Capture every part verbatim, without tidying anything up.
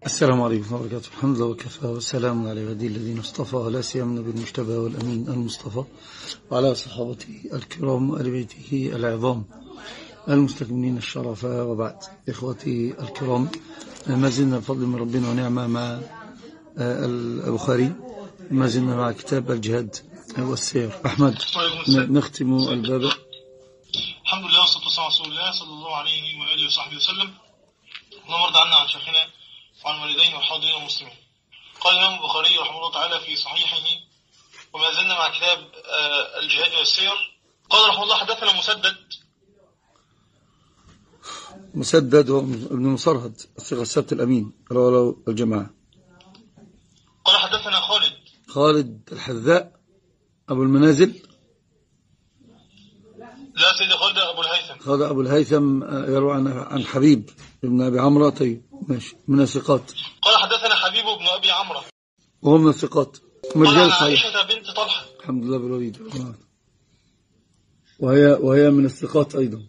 السلام عليكم ورحمة الله وبركاته. الحمد لله وكفى والسلام على عباده الذين اصطفى، لا سيما النبي المجتبى والأمين المصطفى وعلى صحابته الكرام وآل بيته العظام المستكملين الشرفاء، وبعد. إخوتي الكرام، ما زلنا بفضل من ربنا ونعمة مع البخاري، ما زلنا مع كتاب الجهاد والسير. أحمد، نختم الباب. الحمد لله والصلاة والسلام على رسول الله صلى الله عليه وآله وصحبه وسلم. اللهم ارض عنا عن شيخنا وعن والديه والحاضرين والمسلمين. قال الإمام البخاري رحمه الله تعالى في صحيحه، وما زلنا مع كتاب الجهاد والسير. قال رحمه الله: حدثنا مسدد مسدد وابن مصرهد الثقة السبت الأمين رواه الجماعة. قال حدثنا خالد خالد الحذاء أبو المنازل. لا سيدي، خالد أبو الهيثم. خالد أبو الهيثم يروي عن حبيب ابن أبي عمرو. طيب ماشي، من الثقات. قال حدثنا حبيب بن أبي عمرو وهو من الثقات. قال عن عائشة بنت طلحة. الحمد لله بالوليد، وهي وهي من الثقات أيضا.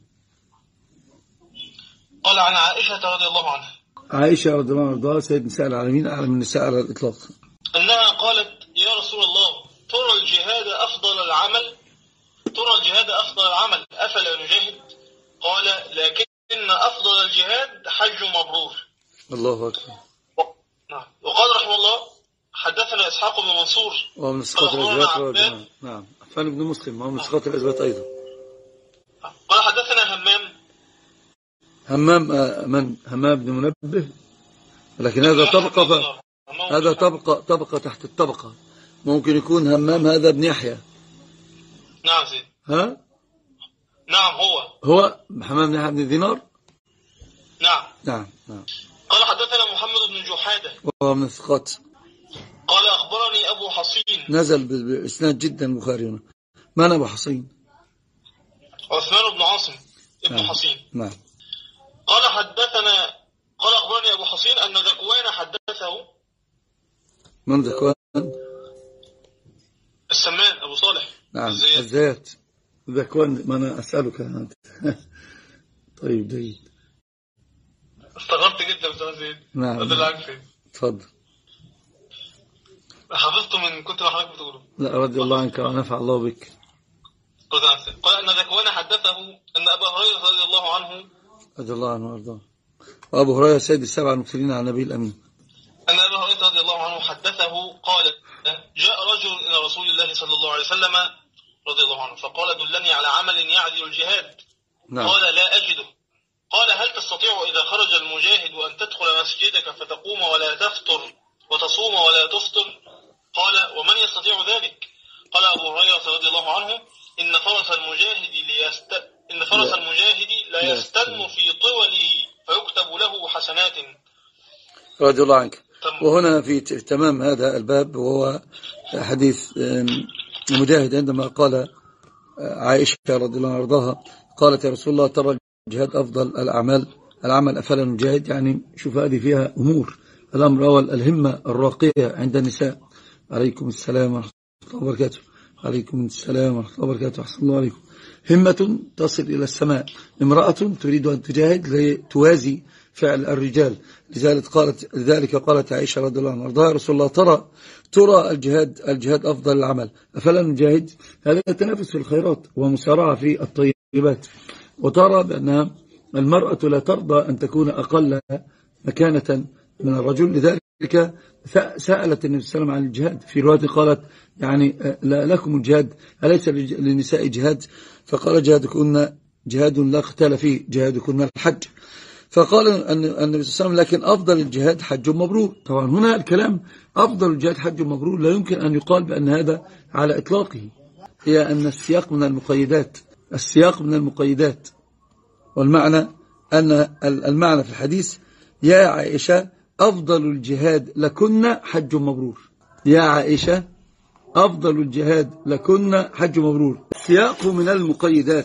قال عن عائشة رضي الله عنها. عائشة رضي الله عنها سيد نساء العالمين، أعلى من النساء على الإطلاق. أنها قالت: يا رسول الله، ترى الجهاد أفضل العمل ترى الجهاد أفضل العمل أفلا نجاهد؟ قال: لكن أفضل الجهاد حج مبرور. الله أكبر. نعم. وقال رحمه الله: حدثنا إسحاق بن منصور ومن الثقات الأثبات. نعم. عفان بن مسلم ومن الثقات الأثبات أيضا. قال حدثنا همام همام من همام بن منبه، لكن هذا طبقة ف... هذا طبقة طبقة تحت الطبقة. ممكن يكون همام هذا ابن يحيى. نعم سيدي. ها؟ نعم هو هو همام بن يحيى بن دينار. نعم نعم نعم. قال حدثنا محمد بن جحادة وهو من الثقات. قال أخبرني أبو حصين. نزل بإسناد جدا البخاري هنا. من أبو حصين؟ عثمان بن عاصم ابن نعم. حصين. نعم. قال حدثنا قال أخبرني أبو حصين أن ذكوان حدثه. من ذكوان؟ السمان أبو صالح. نعم. الزيات. الزيات. ذكوان، ما أنا أسألك أنت. طيب جيد. استغربت جدا بتاع زيد. نعم. هذا اللي عارف فين. تفضل. حفظته من كتر ما حضرتك بتقوله. لا، رضي الله عنك ونفع الله بك. قال أن ذكوان حدثه أن أبا هريرة رضي الله عنه رضي الله عنه وارضاه. وأبو هريرة سيد السبع المكثرين على النبي الأمين. أن أبا هريرة رضي الله عنه حدثه قال: جاء رجل إلى رسول الله صلى الله عليه وسلم رضي الله عنه فقال: دلني على عمل يعدل الجهاد. نعم. قال: لا أجده. قال: هل تستطيع إذا خرج المجاهد أن تدخل مسجدك فتقوم ولا تفطر وتصوم ولا تفطر؟ قال: ومن يستطيع ذلك؟ قال أبو هريرة رضي الله عنه: إن فرس المجاهد ليست إن فرس لا. المجاهد لا يستن في طوله فيكتب له حسنات. رضي الله عنك. وهنا في تمام هذا الباب، وهو حديث مجاهد عندما قال عائشة رضي الله عنها وارضاها، قالت: يا رسول الله، ترى الجهاد أفضل الأعمال العمل أفلا نجاهد؟ يعني شوف، هذه فيها أمور. الأمر أول الهمة الراقية عند النساء. عليكم السلام ورحمة الله وبركاته. عليكم السلام ورحمة الله وبركاته. أحسن الله عليكم. همة تصل إلى السماء. امرأة تريد أن تجاهد لتوازي فعل الرجال. لذلك قالت لذلك قالت عائشة رضي الله عنها وارضاها: يا رسول الله، ترى ترى الجهاد الجهاد أفضل العمل أفلا نجاهد؟ هذا تنافس في الخيرات ومسارعة في الطيبات. وترى بأن المرأة لا ترضى أن تكون أقل مكانة من الرجل. لذلك سألت النبي صلى الله عليه وسلم عن الجهاد. في رواية قالت: يعني لا لكم الجهاد، أليس للنساء جهاد؟ فقال: جهادكن جهاد لا قتال فيه، جهادكن الحج. فقال أن النبي صلى الله عليه وسلم: لكن أفضل الجهاد حج مبرور. طبعا هنا الكلام أفضل الجهاد حج مبرور لا يمكن أن يقال بأن هذا على إطلاقه. هي أن السياق من المقيدات السياق من المقيدات والمعنى أن المعنى في الحديث: يا عائشة، أفضل الجهاد لكن حج مبرور. يا عائشة، أفضل الجهاد لكن حج مبرور. السياق من المقيدات،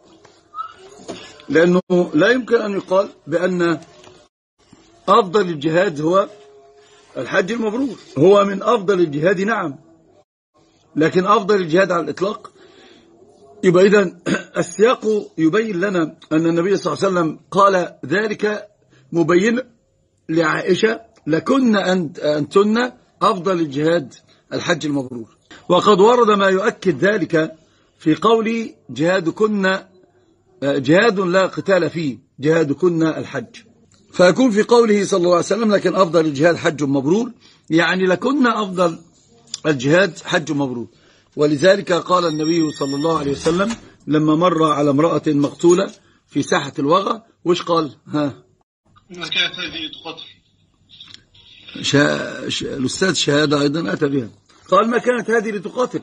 لأنه لا يمكن أن يقال بأن أفضل الجهاد هو الحج المبرور. هو من أفضل الجهاد نعم، لكن أفضل الجهاد على الإطلاق. يبقى إذن السياق يبين لنا أن النبي صلى الله عليه وسلم قال ذلك مبين لعائشة لكن أنتن أفضل الجهاد الحج المبرور. وقد ورد ما يؤكد ذلك في قول جهادكن جهاد لا قتال فيه جهادكن الحج، فيكون في قوله صلى الله عليه وسلم لكن أفضل الجهاد حج مبرور، يعني لكن أفضل الجهاد حج مبرور. ولذلك قال النبي صلى الله عليه وسلم لما مر على امرأة مقتولة في ساحة الوغى وش قال؟ ها ما كانت هذه تقاتل. شا... شا... الأستاذ شهادة أيضا أتى بها، قال ما كانت هذه لتقاتل.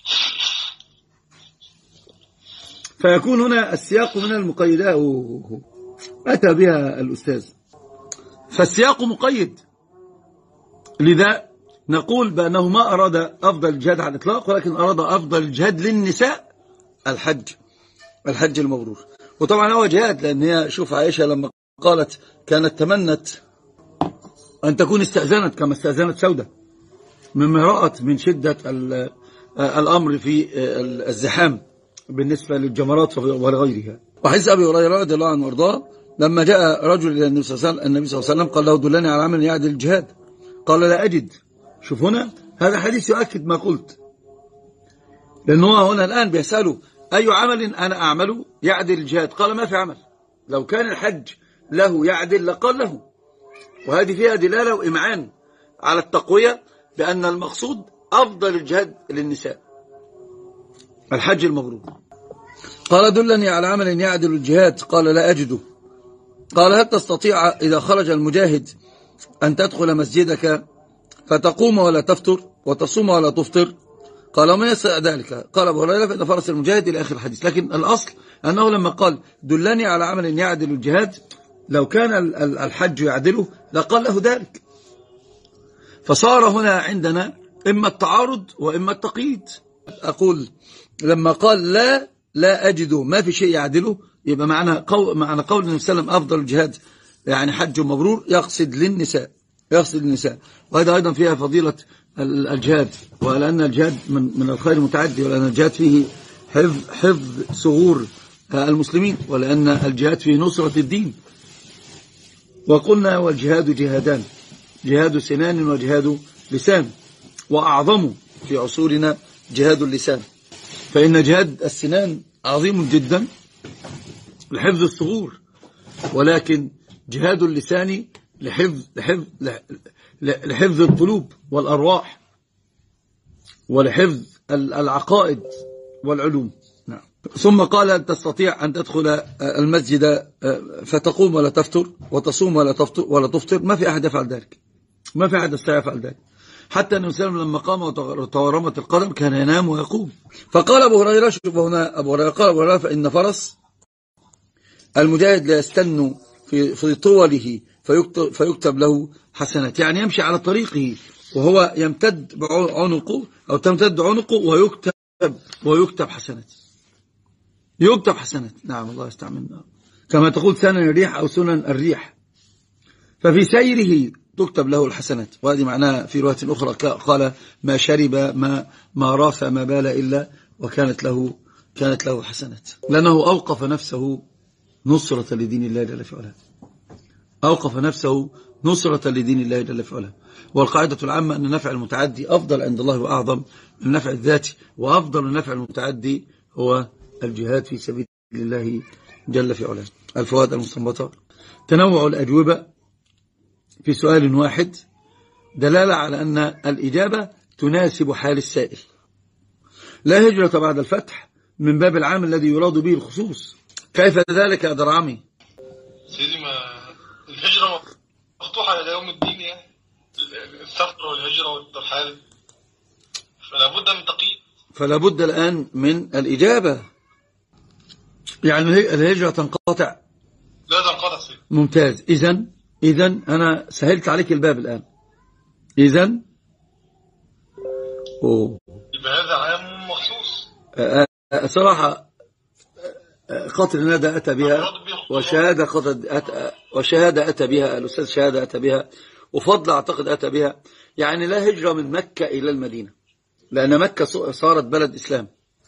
فيكون هنا السياق من المقيدات أتى بها الأستاذ، فالسياق مقيد، لذا نقول بأنه ما أراد أفضل الجهاد على الإطلاق، ولكن أراد أفضل الجهاد للنساء الحج الحج المبرور. وطبعا هو جهاد، لأن هي شوف عائشة لما قالت كانت تمنت أن تكون استأذنت كما استأذنت سودة مما رأت من شدة الأمر في الزحام بالنسبة للجمرات ولغيرها. وحديث أبي هريرة رضي الله عنه وارضاه لما جاء رجل إلى النبي صلى الله عليه وسلم النبي صلى الله عليه وسلم قال له دلني على عمل يعدل الجهاد، قال لا أجد. شوف هنا هذا حديث يؤكد ما قلت، لأنه هنا الآن بيسأله أي عمل أنا أعمله يعدل الجهاد، قال ما في عمل. لو كان الحج له يعدل لقال له، وهذه فيها دلالة وإمعان على التقوية بأن المقصود أفضل الجهاد للنساء الحج المبرور. قال دلني على عمل يعدل الجهاد، قال لا أجده. قال هل تستطيع إذا خرج المجاهد أن تدخل مسجدك فتقوم ولا تفطر وتصوم ولا تفطر؟ قال ومن يستطيع ذلك؟ قال أبو هريرة فإن فرس المجاهد إلى آخر الحديث. لكن الأصل أنه لما قال دلني على عمل يعدل الجهاد، لو كان الحج يعدله لقال له ذلك. فصار هنا عندنا إما التعارض وإما التقييد. أقول لما قال لا لا أجده ما في شيء يعدله، يبقى معنى قول معنى قول النبي صلى الله عليه وسلم أفضل الجهاد يعني حج مبرور، يقصد للنساء يقصد للنساء. وهذا أيضا فيها فضيلة الجهاد، ولأن الجهاد من من الخير المتعدي، ولأن الجهاد فيه حفظ حفظ ثغور المسلمين، ولأن الجهاد فيه نصرة الدين. وقلنا والجهاد جهادان، جهاد سنان وجهاد لسان، وأعظم في عصورنا جهاد اللسان، فإن جهاد السنان عظيم جدا لحفظ الثغور، ولكن جهاد اللسان لحفظ لحفظ لحفظ القلوب والأرواح ولحفظ العقائد والعلوم. نعم. ثم قال أن تستطيع أن تدخل المسجد فتقوم ولا تفطر وتصوم ولا تفطر ولا تفطر. ما في أحد يفعل ذلك، ما في أحد يستطيع يفعل ذلك. حتى النبي صلى الله عليه وسلم لما قام وتورمت القدم كان ينام ويقوم. فقال أبو هريرة، شوف هنا أبو هريرة قال أبو هريرة فإن فرس المجاهد لا يستن في في طوله فيكتب, فيكتب له حسنات، يعني يمشي على طريقه وهو يمتد بعنقه أو تمتد عنقه ويكتب ويكتب حسنات، يكتب حسنات. نعم الله يستعملنا كما تقول سنن الريح أو سنن الريح. ففي سيره تكتب له الحسنات. وهذه معناها في رواية أخرى قال ما شرب ما ما راف ما بال إلا وكانت له كانت له حسنات، لأنه أوقف نفسه نصرة لدين الله جل في علاه، أوقف نفسه نصرة لدين الله جل في علاه. والقاعدة العامة أن النفع المتعدي أفضل عند الله وأعظم من النفع الذاتي، وأفضل النفع المتعدي هو الجهاد في سبيل الله جل في علاه. الفوائد المستنبطة: تنوع الأجوبة في سؤال واحد دلالة على أن الإجابة تناسب حال السائل. لا هجرة بعد الفتح من باب العام الذي يراد به الخصوص. كيف ذلك يا درعمي؟ سيدي ما الهجرة مفتوحة إلى يوم الدين، يعني السفر والهجرة والترحال، فلا بد من تقييد. فلا بد الآن من الإجابة، يعني الهجرة تنقطع؟ لا تنقطع سيدي. ممتاز. إذن إذن أنا سهلت عليك الباب الآن. إذن أوه يبقى هذا عام مخصوص. صراحة قطر الندى أتى بها، وشهادة قطر أتى وشهادة أتى بها الأستاذ، شهادة أتى بها، وفضل أعتقد أتى بها. يعني لا هجرة من مكة إلى المدينة، لأن مكة صارت بلد إسلام.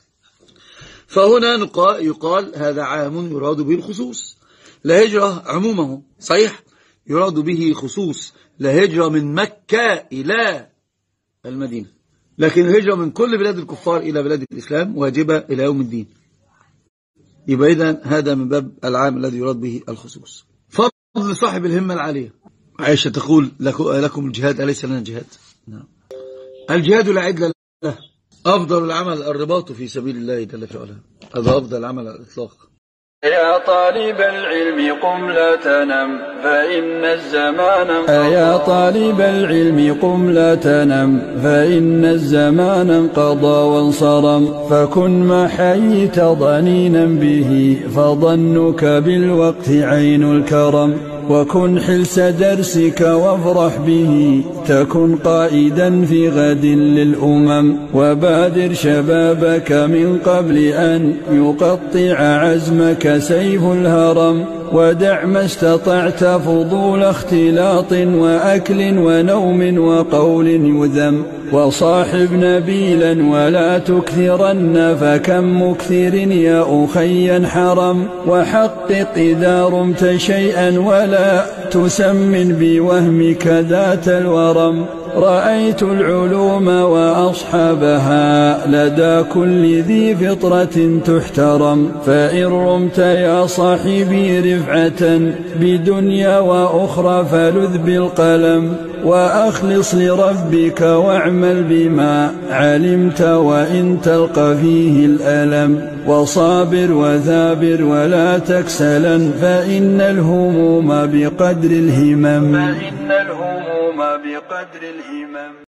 فهنا يقال هذا عام يراد به الخصوص. لا هجرة عمومه صحيح، يراد به خصوص، لا هجرة من مكة إلى المدينة، لكن الهجرة من كل بلاد الكفار إلى بلاد الإسلام واجبة إلى يوم الدين. يبقى إذن هذا من باب العام الذي يراد به الخصوص. فضل صاحب الهمة العالية. عائشة تقول لكم الجهاد أليس لنا جهاد؟ نعم. الجهاد لا عدل له، أفضل العمل الرباط في سبيل الله جل وعلا، هذا أفضل العمل على الإطلاق. يا طالب العلم قم لا تنم فإن الزمان انقضى. يا طالب العلم قم لا تنم فإن الزمان انقضى وانصرم، فكن ما حييت ضنينا به فظنك بالوقت عين الكرم، وكن حلس درسك وافرح به تكن قائدا في غد للأمم، وبادر شبابك من قبل أن يقطع عزمك سيف الهرم، ودع ما استطعت فضول اختلاط وأكل ونوم وقول يذم، وصاحب نبيلا ولا تكثرن فكم مكثر يا أخي حرم، وحقق إذا رمت شيئا ولا تسمن بوهمك ذات الورم، رأيت العلوم وأصحابها لدى كل ذي فطرة تحترم، فإن رمت يا صاحبي رفعة بدنيا وأخرى فلذ بالقلم، وأخلص لربك واعمل بما علمت وإن تلقى فيه الألم، وصابر وثابر ولا تكسلا فإن الهموم بقدر الهمم. فإن الهموم بقدر الهمم.